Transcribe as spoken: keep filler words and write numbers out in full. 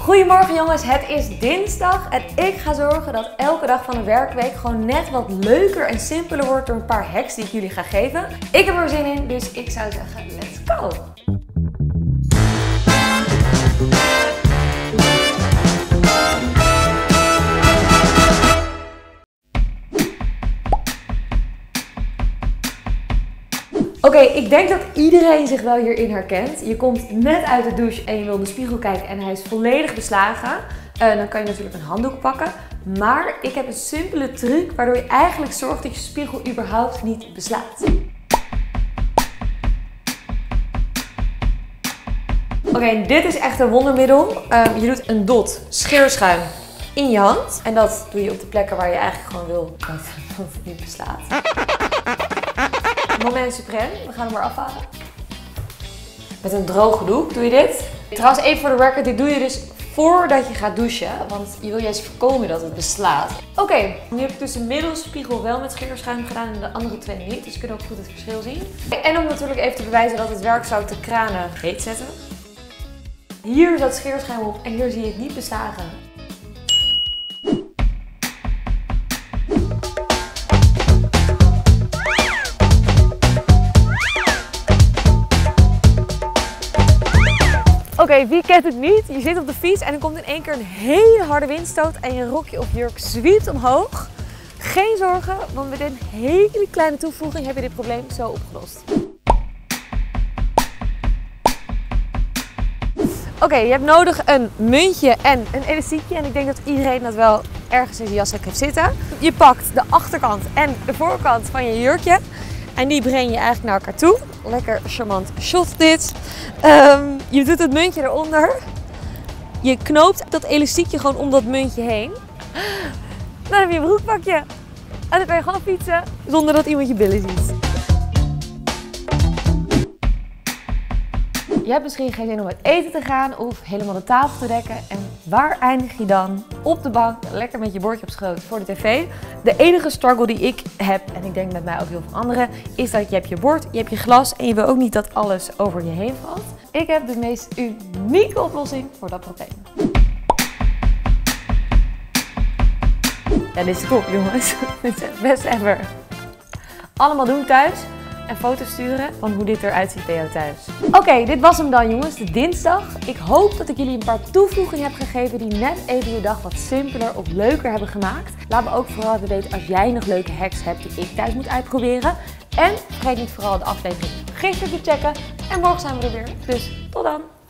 Goedemorgen jongens, het is dinsdag en ik ga zorgen dat elke dag van de werkweek gewoon net wat leuker en simpeler wordt door een paar hacks die ik jullie ga geven. Ik heb er zin in, dus ik zou zeggen, let's go! Oké, okay, ik denk dat iedereen zich wel hierin herkent. Je komt net uit de douche en je wil in de spiegel kijken en hij is volledig beslagen. Uh, dan kan je natuurlijk een handdoek pakken. Maar ik heb een simpele truc waardoor je eigenlijk zorgt dat je spiegel überhaupt niet beslaat. Oké, okay, dit is echt een wondermiddel. Um, je doet een dot scheerschuim in je hand. En dat doe je op de plekken waar je eigenlijk gewoon wil dat het niet beslaat. Moment suprême, we gaan hem maar afhalen. Met een droge doek doe je dit. Trouwens, even voor de record, dit doe je dus voordat je gaat douchen. Want je wil juist voorkomen dat het beslaat. Oké, okay, nu heb ik dus de middelspiegel wel met scheerschuim gedaan en de andere twee niet. Dus je kunt ook goed het verschil zien. En om natuurlijk even te bewijzen dat het werkzout de kranen heet zetten. Hier zat scheerschuim op en hier zie je het niet beslagen. Oké, okay, wie kent het niet? Je zit op de fiets en er komt in één keer een hele harde windstoot en je rokje of jurk zwiept omhoog. Geen zorgen, want met een hele kleine toevoeging heb je dit probleem zo opgelost. Oké, okay, je hebt nodig een muntje en een elastiekje en ik denk dat iedereen dat wel ergens in zijn jaszak heeft zitten. Je pakt de achterkant en de voorkant van je jurkje en die breng je eigenlijk naar elkaar toe. Lekker charmant shot dit. Um, je doet het muntje eronder. Je knoopt dat elastiekje gewoon om dat muntje heen. Dan heb je een broekpakje. En dan kan je gewoon fietsen zonder dat iemand je billen ziet. Je hebt misschien geen zin om uit eten te gaan of helemaal de tafel te dekken. En waar eindig je dan? Op de bank, lekker met je bordje op schoot voor de tv. De enige struggle die ik heb, en ik denk met mij ook heel veel anderen, is dat je hebt je bord, je hebt je glas en je wil ook niet dat alles over je heen valt. Ik heb de meest unieke oplossing voor dat probleem. Ja, dit is top jongens. Dit is het best ever. Allemaal doen thuis. En foto's sturen van hoe dit eruit ziet bij jou thuis. Oké, okay, dit was hem dan jongens, de dinsdag. Ik hoop dat ik jullie een paar toevoegingen heb gegeven die net even je dag wat simpeler of leuker hebben gemaakt. Laat me ook vooral even weten als jij nog leuke hacks hebt die ik thuis moet uitproberen. En vergeet niet vooral de aflevering gisteren te checken. En morgen zijn we er weer, dus tot dan!